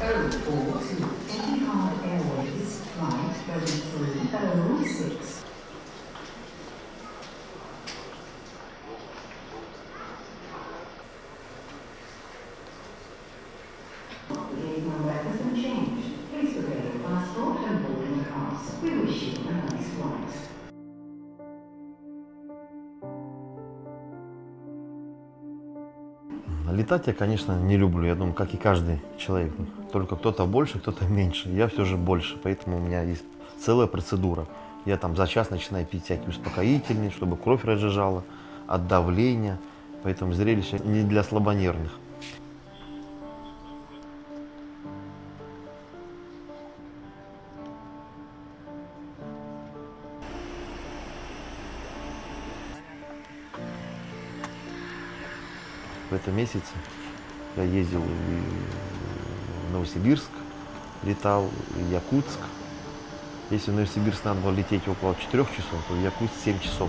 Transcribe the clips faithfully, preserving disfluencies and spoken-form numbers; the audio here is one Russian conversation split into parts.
oh four two, Etihad Airways, flight thirty-three oh six. Gate number hasn't changed. Please prepare your passport and boarding pass. We wish you a nice flight. Летать я, конечно, не люблю, я думаю, как и каждый человек. Только кто-то больше, кто-то меньше. Я все же больше, поэтому у меня есть целая процедура. Я там за час начинаю пить всякие успокоительные, чтобы кровь разжижала от давления. Поэтому зрелище не для слабонервных. В этом месяце я ездил в Новосибирск, летал в Якутск. Если в Новосибирск надо было лететь около четырёх часов, то в Якутск семь часов.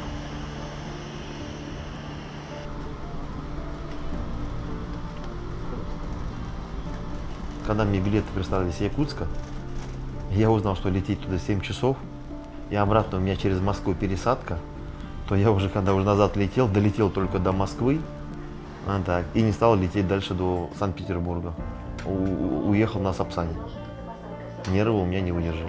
Когда мне билеты прислали с Якутска, я узнал, что лететь туда семь часов, и обратно у меня через Москву пересадка, то я уже, когда уже назад летел, долетел только до Москвы. А, так, и не стал лететь дальше до Санкт-Петербурга. У уехал на Сапсане. Нервы у меня не выдержали.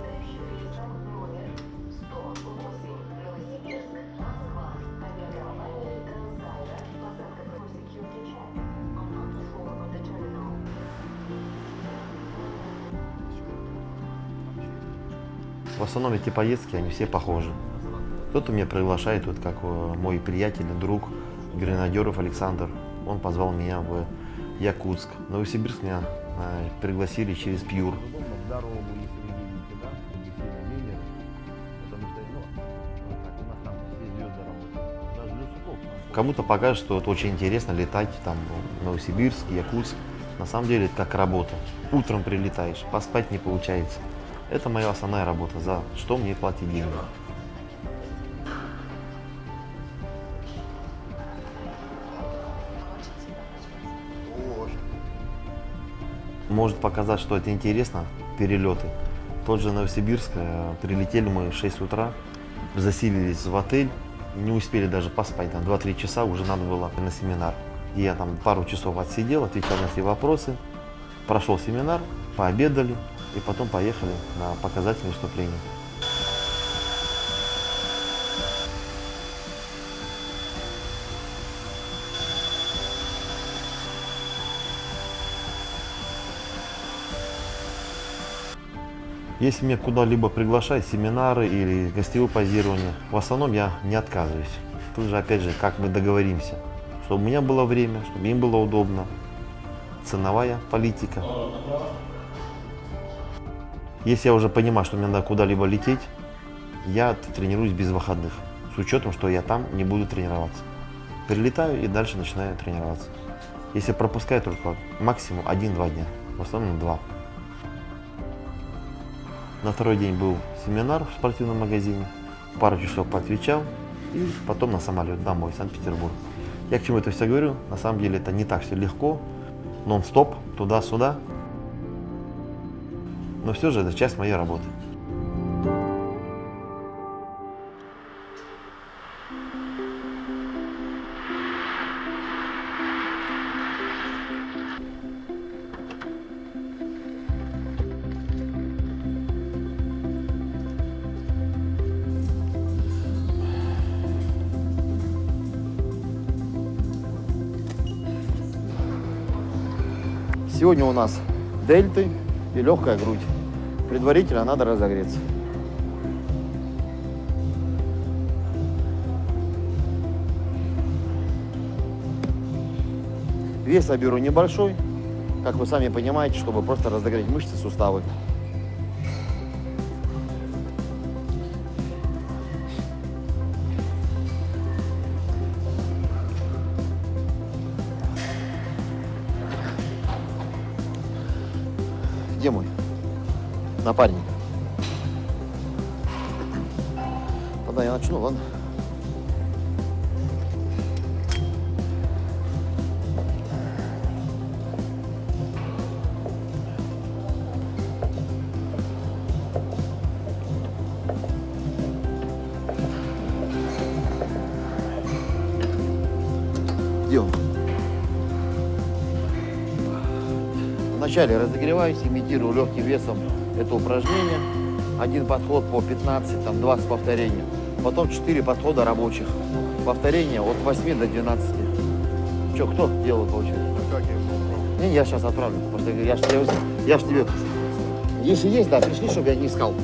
В основном эти поездки, они все похожи. Кто-то меня приглашает, вот как мой приятель, друг Гренадеров Александр. Он позвал меня в Якутск. В Новосибирск меня э, пригласили через Пьюр. Кому-то покажет, что это очень интересно летать там в Новосибирск, Якутск. На самом деле это как работа. Утром прилетаешь, поспать не получается. Это моя основная работа, за что мне платить деньги. Может показать, что это интересно, перелеты. Тот же Новосибирск, прилетели мы в шесть утра, заселились в отель, не успели даже поспать, там два-три часа уже надо было на семинар. И я там пару часов отсидел, отвечал на все вопросы, прошел семинар, пообедали и потом поехали на показательное выступление. Если меня куда-либо приглашают, семинары или гостевое позирование, в основном я не отказываюсь. Тут же, опять же, как мы договоримся, чтобы у меня было время, чтобы им было удобно. Ценовая политика. Если я уже понимаю, что мне надо куда-либо лететь, я тренируюсь без выходных, с учетом, что я там не буду тренироваться. Прилетаю и дальше начинаю тренироваться. Если пропускаю, только максимум один-два дня, в основном два. На второй день был семинар в спортивном магазине, пару часов поотвечал и потом на самолет домой, в Санкт-Петербург. Я к чему это все говорю, на самом деле это не так все легко, нон-стоп, туда-сюда, но все же это часть моей работы. Сегодня у нас дельты и легкая грудь. Предварительно надо разогреться. Вес я беру небольшой, как вы сами понимаете, чтобы просто разогреть мышцы, суставы. Где мой напарник? Тогда я начну, ладно? Вначале разогреваюсь, имитирую легким весом это упражнение. Один подход по пятнадцать, там двадцать повторений. Потом четыре подхода рабочих. Повторения от восьми до двенадцати. Че, кто делал по очереди? Не, я сейчас отправлю. Просто я ж тебе, я ж тебе... Если есть, да, пришли, чтобы я не искал.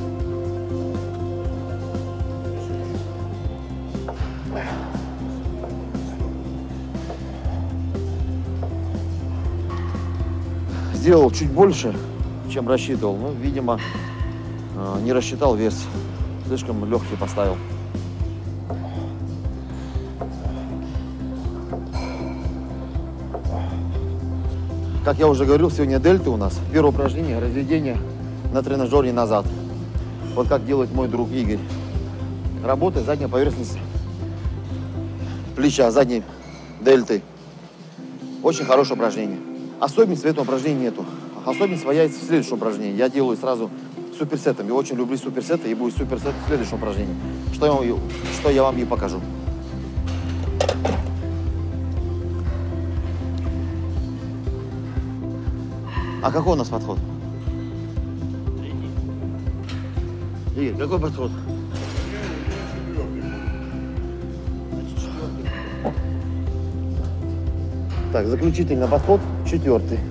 Сделал чуть больше, чем рассчитывал. Ну, видимо, не рассчитал вес. Слишком легкий поставил. Как я уже говорил, сегодня дельты у нас. Первое упражнение – разведение на тренажере назад. Вот как делает мой друг Игорь. Работает задняя поверхность плеча, задней дельты. Очень хорошее упражнение. Особенности в этом упражнении нету. Особенность появится в следующем упражнении. Я делаю сразу суперсетом. Я очень люблю суперсеты, и будет суперсет в следующем упражнении. Что я вам, что я вам и покажу. А какой у нас подход? Игорь, какой подход? Так, заключительный подход, четвертый.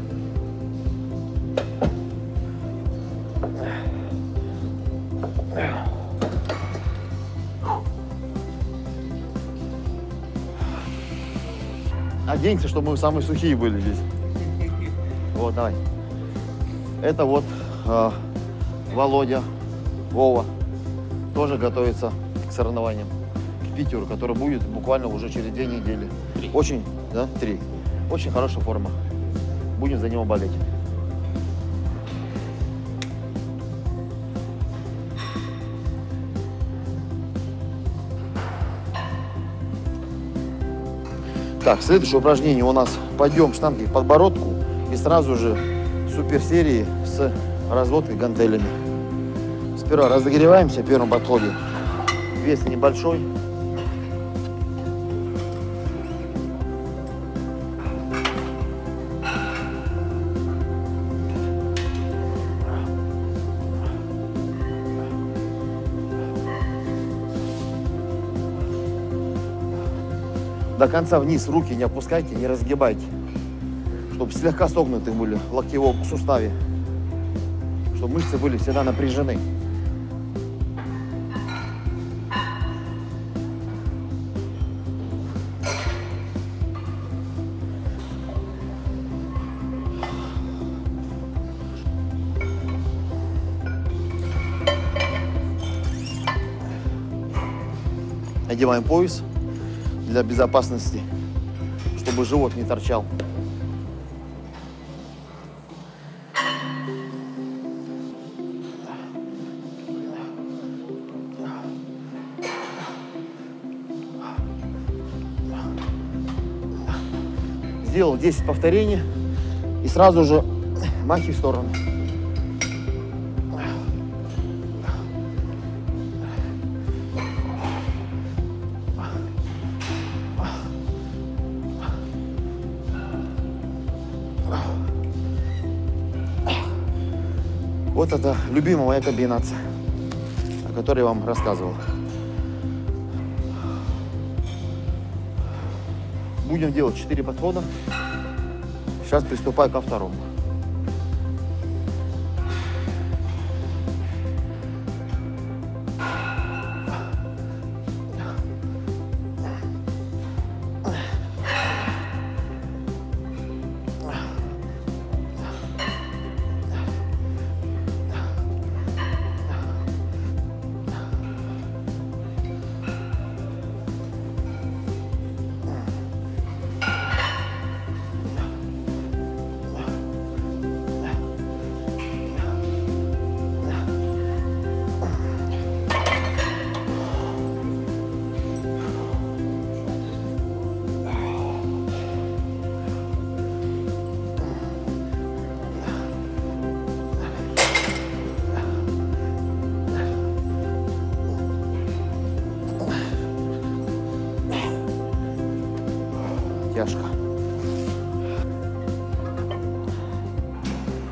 Оденься, чтобы мы самые сухие были здесь. Вот, давай. Это вот э, Володя, Вова, тоже готовится к соревнованиям, к Питеру, который будет буквально уже через две недели. Три. Очень, да, три. Очень хорошая форма. Будем за него болеть. Так, следующее упражнение у нас подъем штанги к подбородку и сразу же суперсерии с разводкой гантелями. Сперва разогреваемся в первом подходе. Вес небольшой. До конца вниз руки не опускайте, не разгибайте. Чтобы слегка согнуты были в локтевом суставе. Чтобы мышцы были всегда напряжены. Одеваем пояс для безопасности, чтобы живот не торчал. Сделал десять повторений и сразу же махи в сторону. Вот это любимая моя комбинация, о которой я вам рассказывал. Будем делать четыре подхода. Сейчас приступаю ко второму. Тяжко.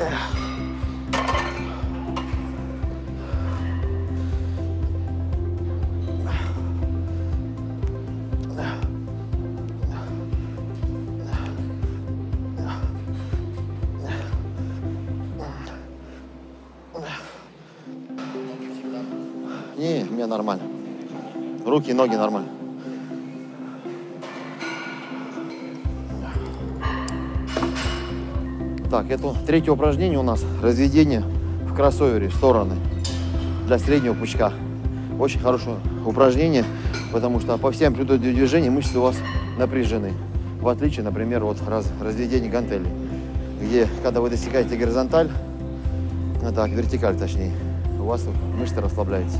Не, у меня нормально. Руки и ноги нормально. Так, это третье упражнение у нас. Разведение в кроссовере в стороны для среднего пучка. Очень хорошее упражнение, потому что по всем амплитуде движения мышцы у вас напряжены. В отличие, например, от раз, разведения гантелей, где, когда вы достигаете горизонталь, ну так, вертикаль точнее, у вас мышцы расслабляются.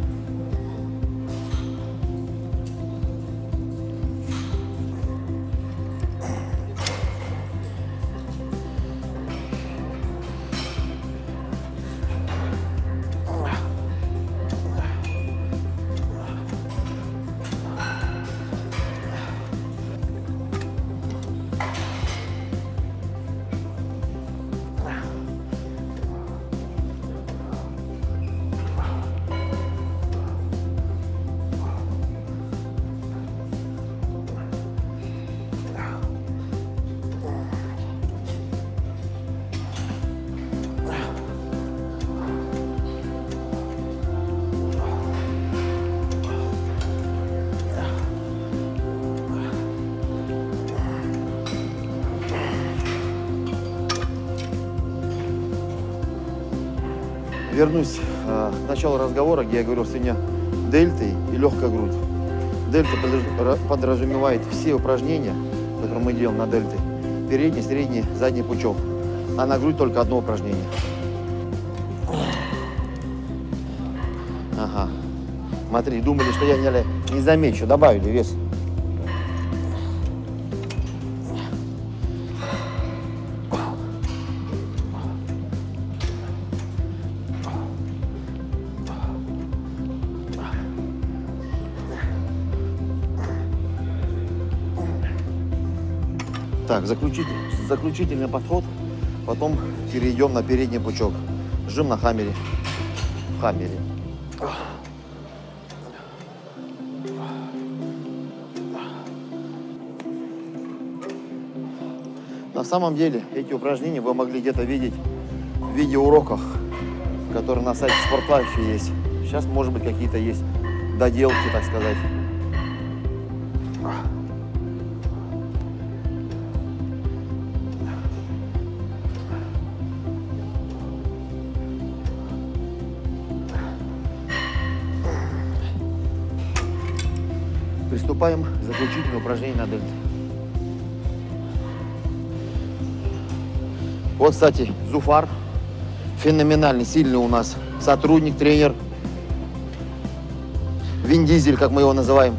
Вернусь э, к началу разговора, где я говорил сегодня дельты и легкая грудь. Дельта подразумевает все упражнения, которые мы делаем на дельте. Передний, средний, задний пучок. А на грудь только одно упражнение. Ага. Смотри, думали, что я не, не замечу. Добавили вес. Так, заключительный, заключительный подход, потом перейдем на передний пучок. Жим на хаммере. В хаммере. На самом деле эти упражнения вы могли где-то видеть в видеоуроках, которые на сайте Спортлайфа есть. Сейчас, может быть, какие-то есть доделки, так сказать. Приступаем к заключительному упражнению на дельте. Вот, кстати, Зуфар, феноменальный, сильный у нас сотрудник, тренер. Вин Дизель, как мы его называем.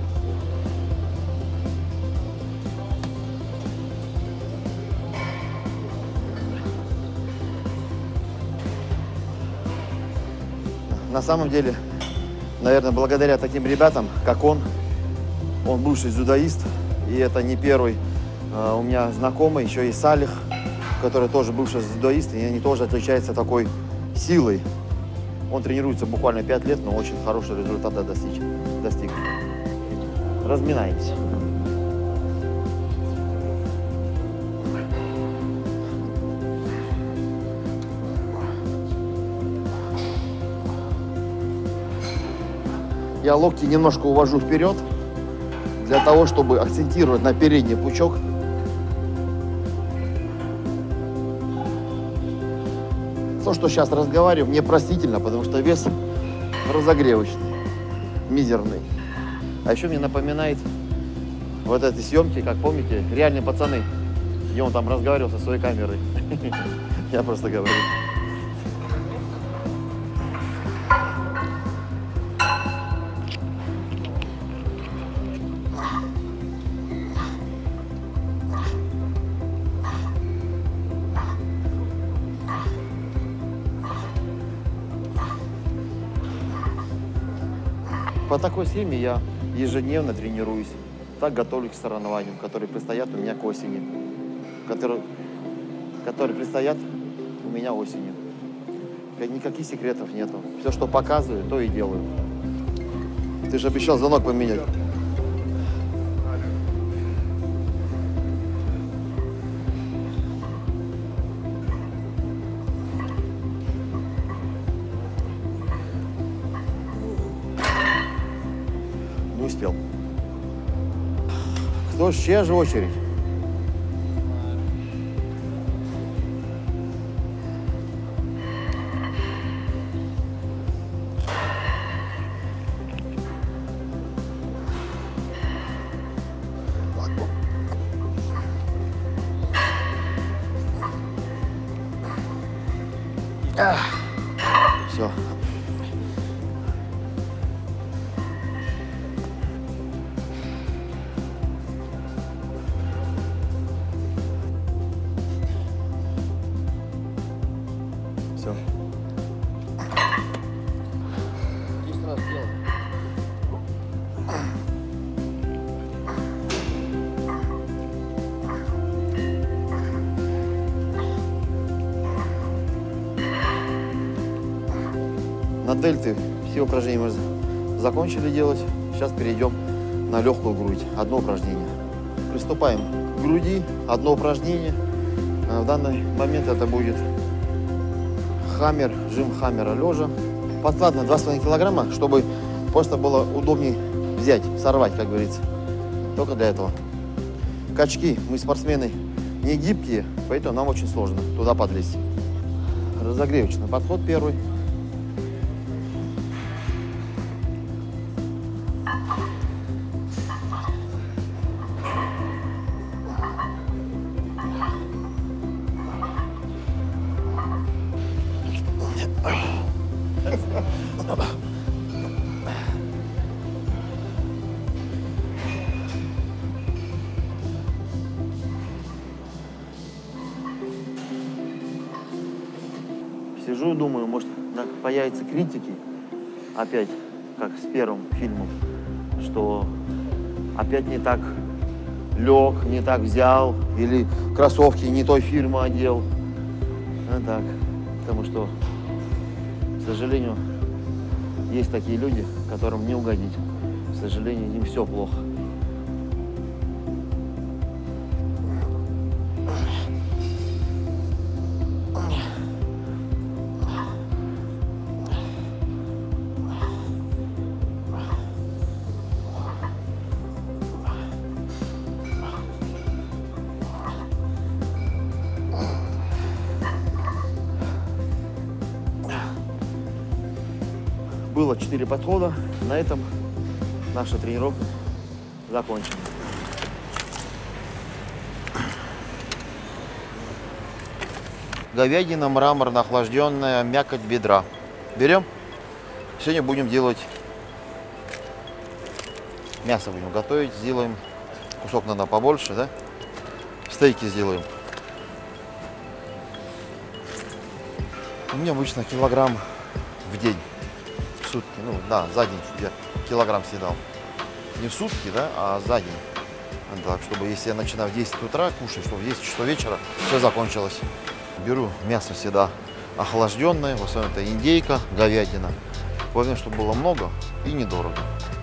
На самом деле, наверное, благодаря таким ребятам, как он, он бывший дзюдоист, и это не первый. Uh, у меня знакомый, еще и Салих, который тоже бывший дзюдоист, и они тоже отличаются такой силой. Он тренируется буквально пять лет, но очень хороший результат достиг. достиг. Разминаемся. Я локти немножко увожу вперед, для того, чтобы акцентировать на передний пучок. То, что сейчас разговариваю, мне простительно, потому что вес разогревочный, мизерный. А еще мне напоминает вот этой съемки, как помните, «Реальные пацаны», где он там разговаривал со своей камерой. Я просто говорю. По такой схеме я ежедневно тренируюсь. Так готовлюсь к соревнованиям, которые предстоят у меня к осени. Которые, которые предстоят меня осенью. Никаких секретов нету. Все, что показываю, то и делаю. Ты же обещал звонок поменять. Не успел. Кто ж, чья же очередь? Все. Все. десять раз сделал. На дельты все упражнения мы закончили делать. Сейчас перейдем на легкую грудь. Одно упражнение. Приступаем к груди. Одно упражнение. В данный момент это будет хаммер, жим хаммера лежа. Подклад на два с половиной килограмма, чтобы просто было удобнее взять, сорвать, как говорится. Только для этого. Качки. Мы спортсмены не гибкие, поэтому нам очень сложно туда подлезть. Разогревочный подход первый. Сижу и думаю, может, появятся критики, опять, как с первым фильмом, что опять не так лег, не так взял, или кроссовки не той фирмы одел. Ну так, потому что, к сожалению, есть такие люди, которым не угодить. К сожалению, им все плохо. Было четыре подхода. На этом наша тренировка закончена. Говядина мраморно охлажденная, мякоть бедра. Берем. Сегодня будем делать мясо, будем готовить. Сделаем кусок, надо побольше, да? Стейки сделаем. У меня обычно килограмм в день. В сутки, ну да, за день я килограмм съедал. Не в сутки, да, а за день. Так, чтобы если я начинаю в десять утра кушать, чтобы в десять часов вечера все закончилось. Беру мясо всегда охлажденное, в основном это индейка, говядина. Главное, чтобы было много и недорого.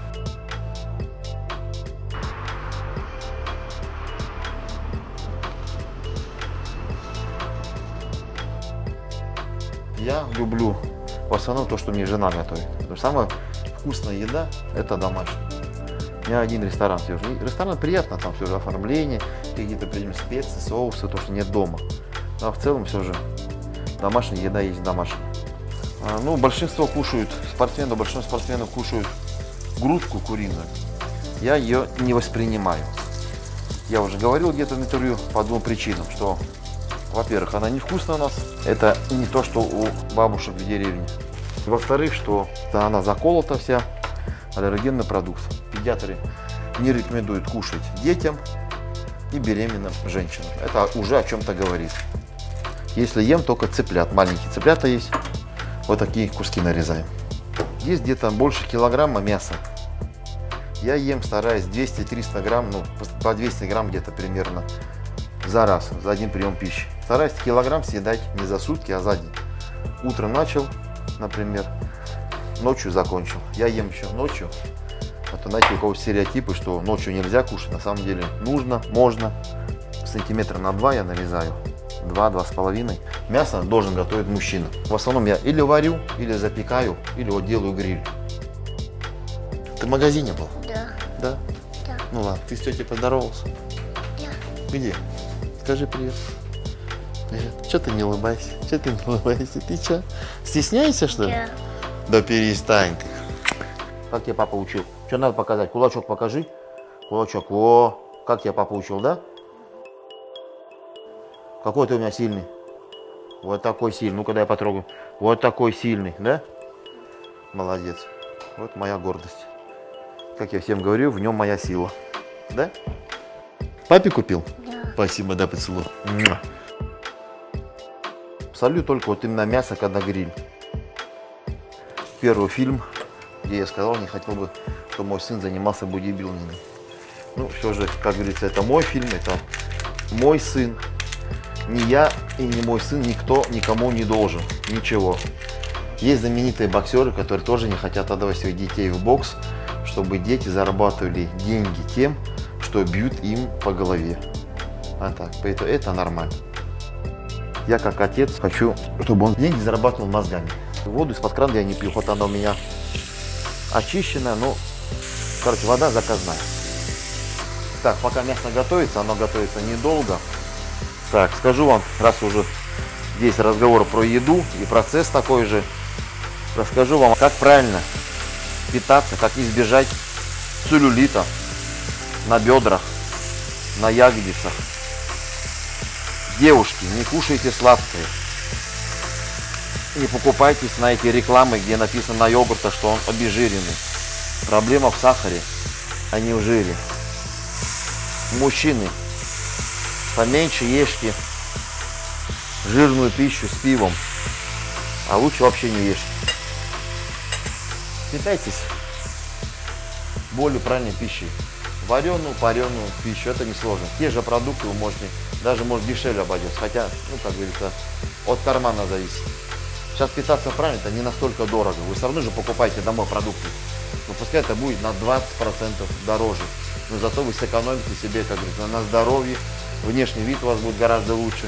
Я люблю в основном то, что мне жена готовит. Потому что самая вкусная еда – это домашняя. У меня один ресторан. Все же. Ресторан приятно, там все же оформление, какие-то примем специи, соусы, то, что нет дома. А в целом все же домашняя еда есть домашняя. А, ну, большинство кушают, спортсмены, большинство спортсменов кушают грудку куриную. Я ее не воспринимаю. Я уже говорил где-то в интервью по двум причинам, что, во-первых, она невкусная у нас. Это не то, что у бабушек в деревне. Во-вторых, что она заколота вся, аллергенный продукт. Педиатры не рекомендуют кушать детям и беременным женщинам. Это уже о чем-то говорит. Если ем только цыплят, маленькие цыплята есть, вот такие куски нарезаем. Есть где-то больше килограмма мяса. Я ем, стараюсь двести-триста грамм, ну по двести грамм где-то примерно за раз, за один прием пищи. Старайтесь килограмм съедать не за сутки, а за день. Утром начал, например, ночью закончил. Я ем еще ночью. А то, знаете, у кого стереотипы, что ночью нельзя кушать. На самом деле нужно, можно. Сантиметра на два я нарезаю. Два-два с половиной. Мясо должен готовить мужчина. В основном я или варю, или запекаю, или вот делаю гриль. Ты в магазине был? Да. Да? Да. Ну ладно, ты с тетей поздоровался? Да. Где? Скажи привет. Привет. Че ты не улыбайся? Че ты не улыбайся? Ты че? Стесняешься, что ли? Да. Да перестань ты. Как тебе папа учил? Что надо показать? Кулачок покажи. Кулачок. О, как тебя папа учил, да? Какой ты у меня сильный? Вот такой сильный. Ну, когда я потрогаю. Вот такой сильный, да? Молодец. Вот моя гордость. Как я всем говорю, в нем моя сила. Да? Папе купил? Да. Спасибо, да, поцелуй. Муа. Солю только вот именно мясо, когда гриль. Первый фильм, где я сказал, не хотел бы, чтобы мой сын занимался бодибилдингом. Ну, все же, как говорится, это мой фильм, это мой сын. Ни я и ни мой сын, никто никому не должен ничего. Есть знаменитые боксеры, которые тоже не хотят отдавать своих детей в бокс, чтобы дети зарабатывали деньги тем, что бьют им по голове. А так, поэтому это нормально. Я как отец хочу, чтобы он деньги зарабатывал мозгами. Воду из-под крана я не пью, хоть она у меня очищенная, но, короче, вода заказная. Так, пока мясо готовится, оно готовится недолго. Так, скажу вам, раз уже здесь разговор про еду и процесс такой же, расскажу вам, как правильно питаться, как избежать целлюлита на бедрах, на ягодицах. Девушки, не кушайте сладкое. Не покупайтесь на эти рекламы, где написано на йогурте, что он обезжиренный. Проблема в сахаре, а не в жире. Мужчины, поменьше ешьте жирную пищу с пивом, а лучше вообще не ешьте. Питайтесь более правильной пищей. Вареную, пареную пищу, это несложно. Те же продукты вы можете, даже может дешевле обойдется. Хотя, ну как говорится, от кармана зависит. Сейчас питаться правильно, это не настолько дорого. Вы все равно же покупаете домой продукты. Но пускай это будет на двадцать процентов дороже. Но зато вы сэкономите себе, как говорится, на здоровье. Внешний вид у вас будет гораздо лучше.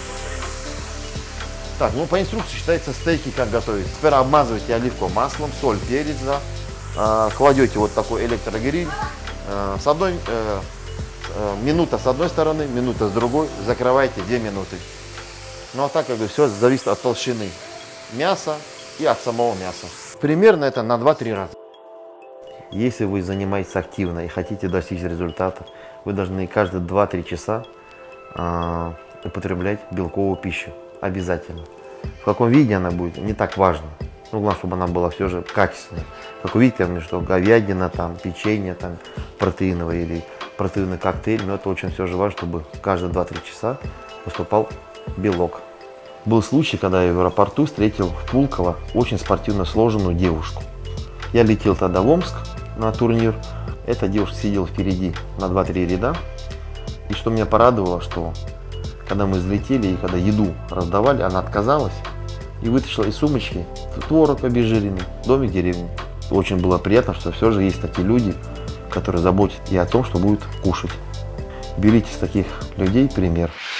Так, ну по инструкции считается стейки как готовить. Теперь обмазываете оливковым маслом, соль, перец, да. А, кладете вот такой электрогриль. А, с одной, э, э, минута с одной стороны, минута с другой. Закрываете две минуты. Ну а так как бы все зависит от толщины мяса и от самого мяса. Примерно это на два-три раза. Если вы занимаетесь активно и хотите достичь результата, вы должны каждые два-три часа э, употреблять белковую пищу. Обязательно. В каком виде она будет, не так важно. Ну, главное, чтобы она была все же качественной. Как вы видите, что говядина, там, печенье, там, протеиновое или протеиновый коктейль, но это очень все же важно, чтобы каждые два-три часа поступал белок. Был случай, когда я в аэропорту встретил в Пулково очень спортивно сложенную девушку. Я летел тогда в Омск на турнир. Эта девушка сидела впереди на два-три ряда. И что меня порадовало, что когда мы взлетели и когда еду раздавали, она отказалась и вытащила из сумочки творог обезжиренный, домик в деревне. Очень было приятно, что все же есть такие люди, которые заботятся и о том, что будут кушать. Берите с таких людей пример.